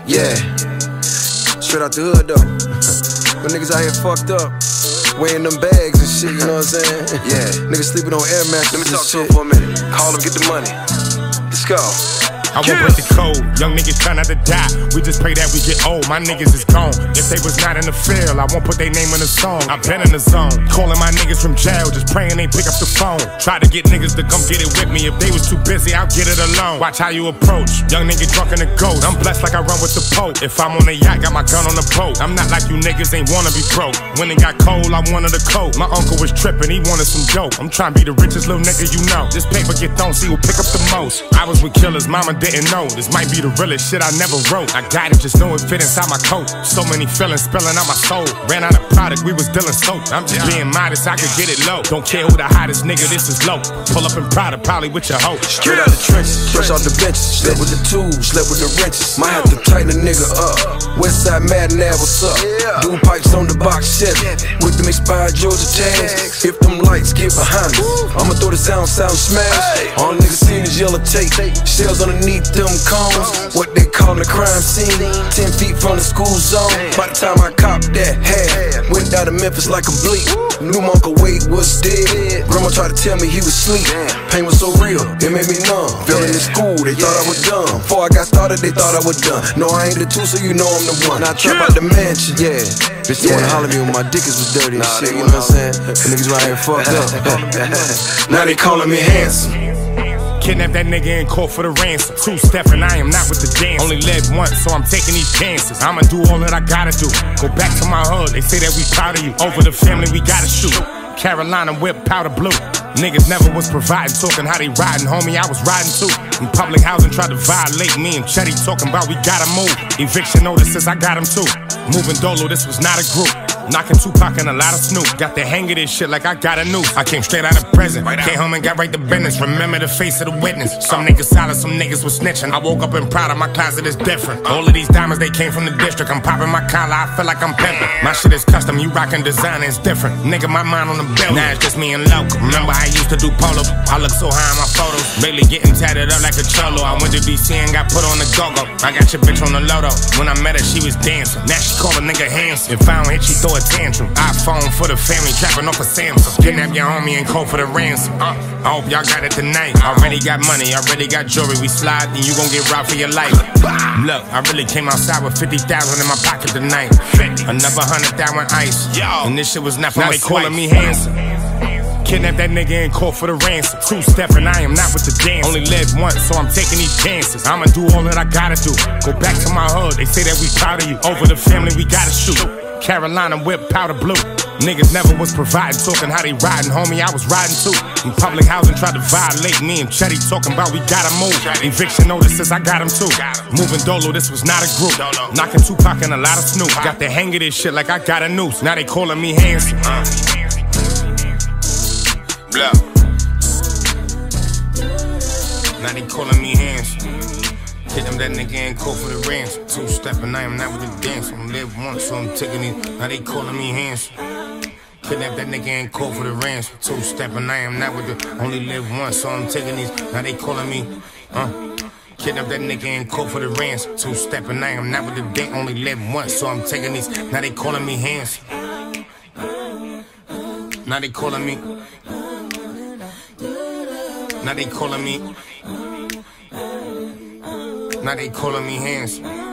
Yeah, straight out the hood though. When niggas out here fucked up, weighing them bags and shit, you know what I'm saying? Yeah, niggas sleeping on air mattresses. Let me talk to him for a minute. Call him, get the money. Let's go. I won't break the code, young niggas try not to die. We just pray that we get old, my niggas is gone. If they was not in the field, I won't put their name in the song. I been in the zone, calling my niggas from jail, just praying they pick up the phone. Try to get niggas to come get it with me. If they was too busy, I'll get it alone. Watch how you approach, young nigga drunk in the ghost. I'm blessed like I run with the Pope. If I'm on a yacht, got my gun on the boat. I'm not like you niggas ain't wanna be broke. When it got cold, I wanted a coat. My uncle was tripping, he wanted some dope. I'm trying to be the richest little nigga you know. This paper get thrown, see who pick up the most. I was with killers, mama didn't know. This might be the realest shit I never wrote. I got it, just know it fit inside my coat. So many feelings spilling out my soul. Ran out of product, we was dealing soap. I'm just being modest, I could get it low. Don't care who the hottest nigga, this is low. Pull up in Prada, probably with your hoe. Straight out the trenches, fresh off the benches. Slept with the tools, slept with the wrenches. Might have to tighten a nigga up. Westside Madden, what's up? Doing pipes on the box Chevy. With them expired Georgia tags. If them lights get behind me, I'ma throw the sound smash. All niggas seen is yellow tape. Shells underneath them cones. What they call the crime scene. 10 feet from the school zone. By the time I copped that hat, went down to Memphis like a bleep. Knew my Uncle Wade was dead. Grandma tried to tell me he was asleep. Pain was so real, it made me numb. Failing in school, they thought I was dumb. Before I got started, they thought I was done. No, I ain't the two, so you know I'm the one. I trap out the mansion, yeah. Bitch, they wanna holler at me when my dick was dirty and shit, you know what I'm saying? The niggas right here fucked up. Now they calling me handsome. Kidnap that nigga and call for the ransom. Two-step and I am not with the dance. Only live once, so I'm taking these chances. I'ma do all that I gotta do. Go back to my hood, they say that we proud of you. Over the family, we gotta shoot. Carolina whip, powder blue. Niggas never was providing, talking how they riding, homie, I was riding too. In public housing, tried to violate me and Chetty talking about we gotta move. Eviction notices, I got them too. Moving Dolo, this was not a group. Knocking Tupac and a lot of Snoop. Got the hang of this shit like I got a noose. I came straight out of prison. Came home and got right to business. Remember the face of the witness. Some niggas solid, some niggas was snitching. I woke up and proud of my closet is different. All of these diamonds, they came from the district. I'm popping my collar, I feel like I'm pimping. My shit is custom, you rockin' designer, it's different. Nigga, my mind on the bill. Now it's just me and local. Remember I used to do polo. I look so high in my photos. Lately getting tatted up like a cholo. I went to DC and got put on the go-go. I got your bitch on the loto. When I met her, she was dancing. Now she call a nigga handsome. If I don't hit, she throw a tantrum. iPhone for the family, trapping off a Samsung. Kidnap your homie and call for the ransom. I hope y'all got it tonight. Already got money, already got jewelry. We slide and you gon' get robbed for your life. Look, I really came outside with 50,000 in my pocket tonight. Another 100,000 ice. And this shit was not for my calling me handsome. Kidnap that nigga and call for the ransom. Two-step and I am not with the dance. Only live once, so I'm taking these chances. I'ma do all that I gotta do. Go back to my hood, they say that we proud of you. Over the family, we gotta shoot. Carolina whip, powder blue. Niggas never was providing, talking how they riding, homie, I was riding too. In public housing, tried to violate me and Chetty talking about we gotta move. Eviction notices, I got them too. Moving Dolo, this was not a group. Knocking Tupac and a lot of Snoop. Got the hang of this shit like I got a noose. Now they calling me handsome. Blah. Now they calling me handsome. Hit them that nigga and call for the ransom. Two-step and I am not with the dance. I'm live once, so I'm taking it. Now they calling me handsome. Kidnap that nigga and call for the ransom. Two-step and I am not with the. Only live once, so I'm taking these. Now they calling me. Kidnap that nigga and call for the ransom. Two-step and I am not with the date. Only live once, so I'm taking these. Now they calling me handsome. Now they calling me. Now they calling me. Now they calling me handsome.